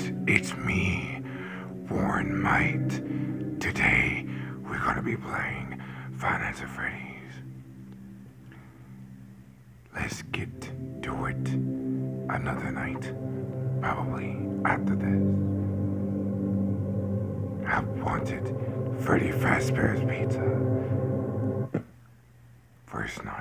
it's me, Warren Might. Today, we're gonna be playing Five Nights at Freddy's. Let's get to it another night, probably after this. I wanted Freddy Fazbear's Pizza. First night.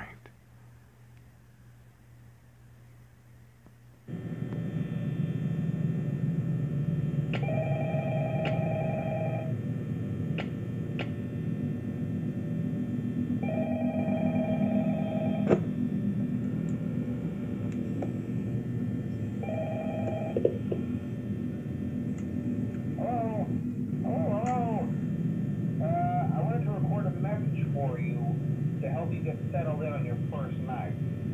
Settled in on your first night.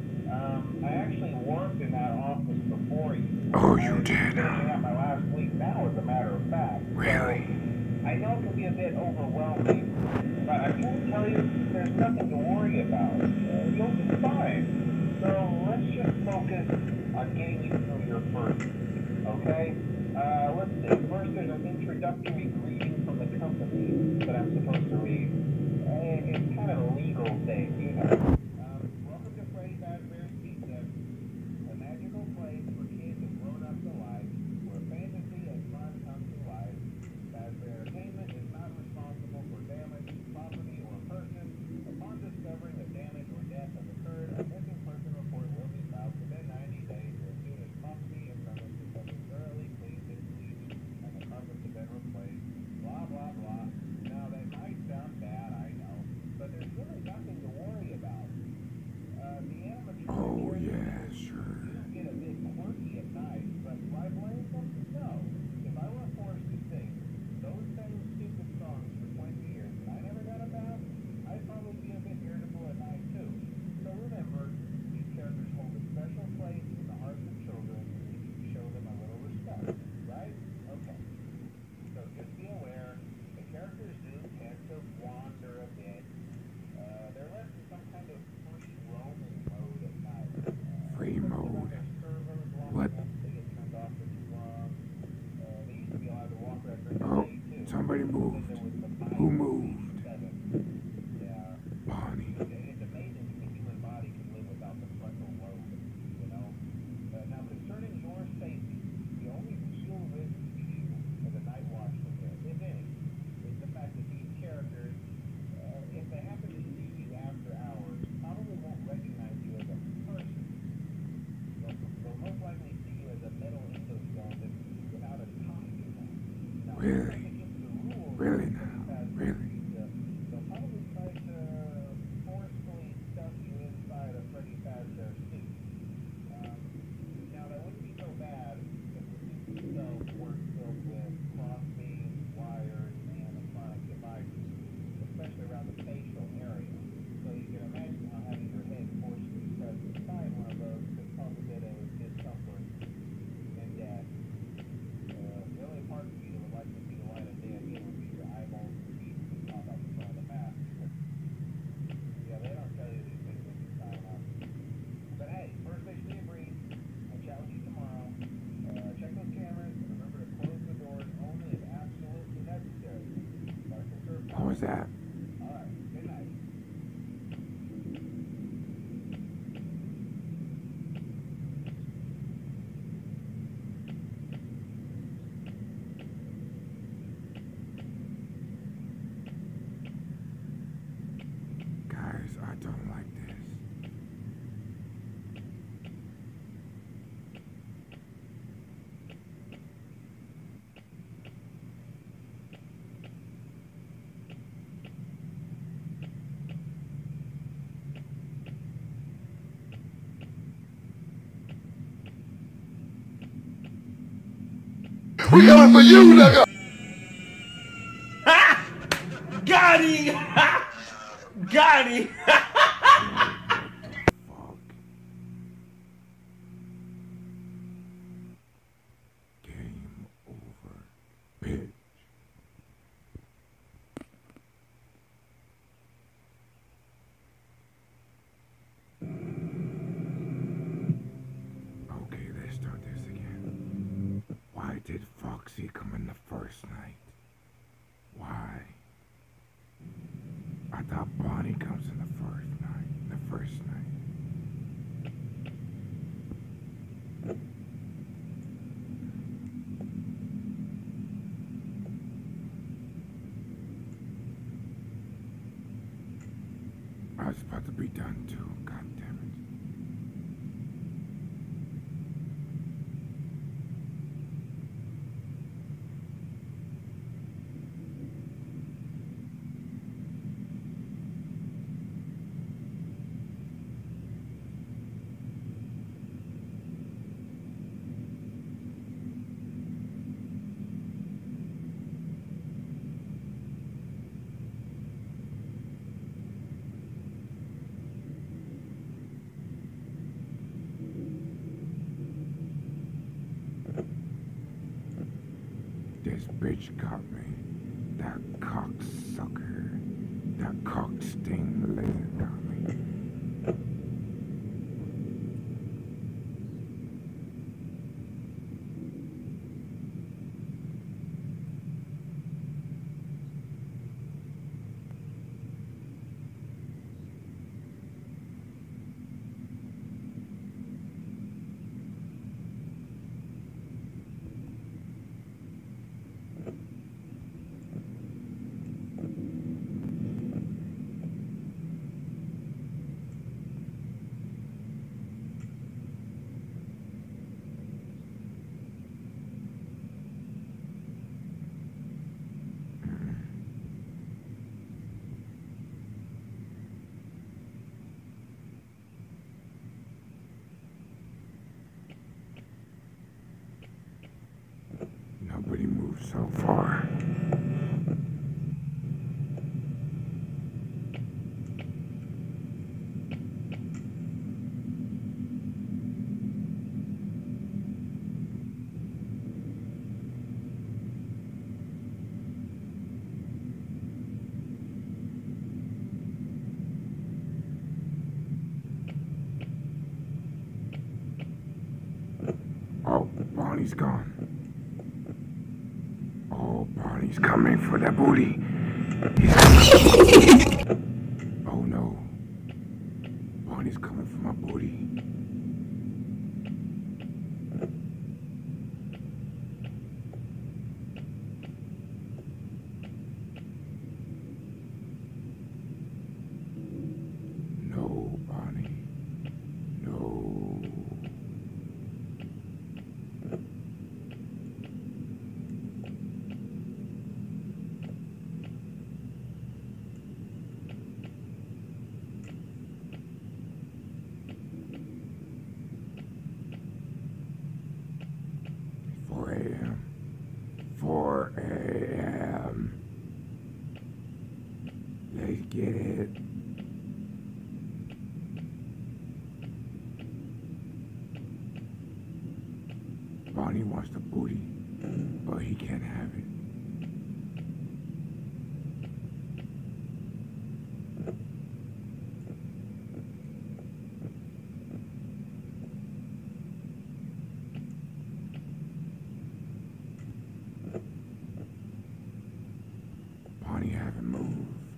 I actually worked in that office before you. Oh, you did? Finishing up my last week now, as a matter of fact. Really? So, I know it can be a bit overwhelming, but I can tell you there's nothing to worry about. You'll be fine. So let's just focus on getting you through your first week, okay? Let's see. First, there's an introductory greeting from the company that I'm supposed to read. It's kind of a legal thing, you know. Welcome to Freddy Fazbear's Pizza, a magical place for kids and grown-ups alike, where fantasy and fun come to life. Fazbear Entertainment is not responsible for damage to property or person. Upon discovering that damage or death has occurred, a missing person report will be filed within 90 days as soon as property and premises have been thoroughly cleaned and bleached and the carpets have been replaced. Blah, blah, blah. Now, that might sound bad, I know, but there's really nothing to worry about. The animatronic Sure. do get a bit quirky at night, but do I blame them? No. If I were forced to sing those same stupid songs for 20 years and I never got a bath, I'd probably be a bit irritable at night too. So remember, these characters hold a special place in the hearts of children if you show them a little respect, right? Okay. So just be aware, the characters do tend to wander a bit. They're left in some kind of free roaming mode at night. Free mode? What? They get turned off for too long. They used to be allowed to walk around during the Oh, day too. somebody moved. Who moved? Yeah. Bonnie. It's amazing that the human body can live without the frontal lobe, you know? Now, concerning your safety, the only real risk to you as a night watchman here, if any, is the fact that these characters, if they happen to see you after hours, probably won't recognize you as a person. They'll most likely see you as a metal endoskeleton without a costume on. Now, Really? against the rules, Really now? Really? they'll probably try to forcefully stuff you inside a Freddy Fazbear suit. Now, that wouldn't be so bad if the suit itself weren't filled with crossbeams, wires, and electronic devices, especially around the facial area. So you can imagine how having your head forcefully pressed inside one of those could cause a bit of discomfort and death. The only part of you that would like to see the light of day again would be your eyeballs and teeth that pop out the front of the mask. Yeah, they don't tell you these things when you sign up. But hey, first mission agreed. I'll chat with you tomorrow. Check those cameras and remember to close the doors only if absolutely necessary. Gotta conserve time. What was that? Alright, good night. Guys, I don't like this. We coming for you, nigga! Ha! Got him! Got him! Fuck. Game over, bitch. Okay, let's start this again. Why did Foxy come in the first night? Why? I thought Bonnie comes in the first night. I was about to be done too. God damn it. This bitch got me. That cocksucker. That cock-sting lizard got me. Nobody moved so far. Oh, Bonnie's gone. Oh, Bonnie's coming for that booty. He's coming. Oh no. Bonnie's coming for my booty. No, Bonnie. No. 4 a.m. 4 a.m. Let's get it. Bonnie wants the booty, but he can't have it. Bonnie haven't moved.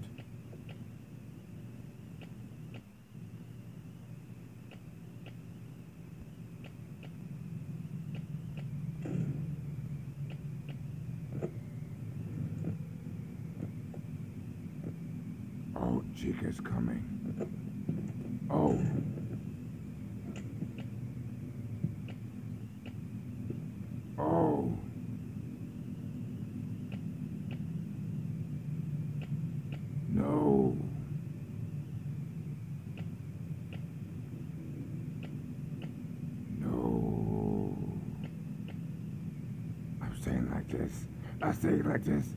Oh, Chica's coming. Oh. Oh. No. No. I'm saying like this. I say it like this.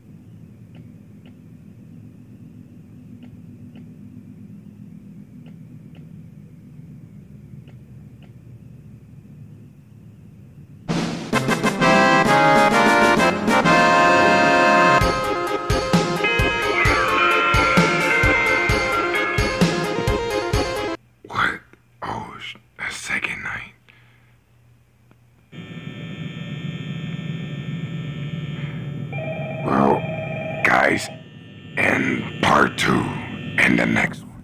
What? Oh, the second night. guys in part 2 in the next one.